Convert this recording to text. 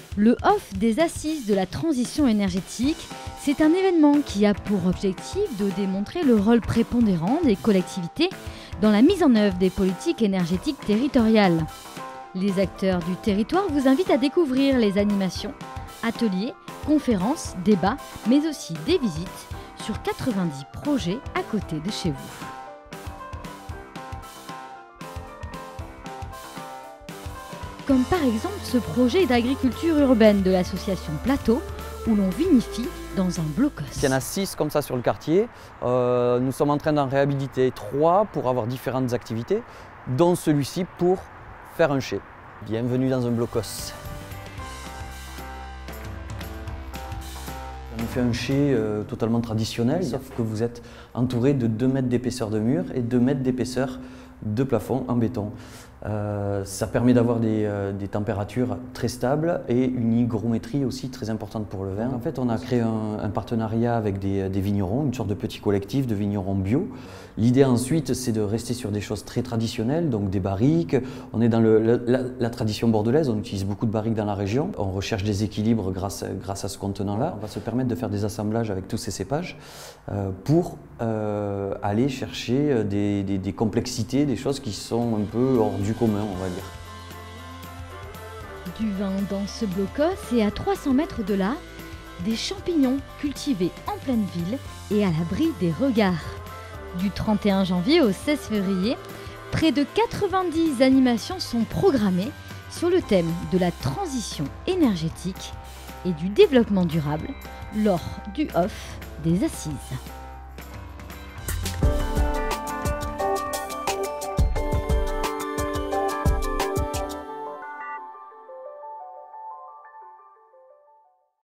Le OFF des Assises de la transition énergétique, c'est un événement qui a pour objectif de démontrer le rôle prépondérant des collectivités dans la mise en œuvre des politiques énergétiques territoriales. Les acteurs du territoire vous invitent à découvrir les animations, ateliers, conférences, débats, mais aussi des visites sur 90 projets à côté de chez vous. Comme par exemple ce projet d'agriculture urbaine de l'association Plateau, où l'on vinifie dans un blocos. Il y en a 6 comme ça sur le quartier. Nous sommes en train d'en réhabiliter 3 pour avoir différentes activités, dont celui-ci pour faire un chai. Bienvenue dans un blocos. On fait un chai totalement traditionnel, sauf que vous êtes entouré de 2 mètres d'épaisseur de mur et 2 mètres d'épaisseur de plafond en béton. Ça permet d'avoir des températures très stables et une hygrométrie aussi très importante pour le vin. En fait, on a créé un partenariat avec des vignerons, une sorte de petit collectif de vignerons bio. L'idée ensuite, c'est de rester sur des choses très traditionnelles, donc des barriques. On est dans la tradition bordelaise, on utilise beaucoup de barriques dans la région. On recherche des équilibres grâce à ce contenant-là. On va se permettre de faire des assemblages avec tous ces cépages pour aller chercher des complexités, des choses qui sont un peu hors du commun, on va dire. Du vin dans ce blocos et à 300 mètres de là, des champignons cultivés en pleine ville et à l'abri des regards. Du 31 janvier au 16 février, près de 90 animations sont programmées sur le thème de la transition énergétique et du développement durable lors du OFF des Assises.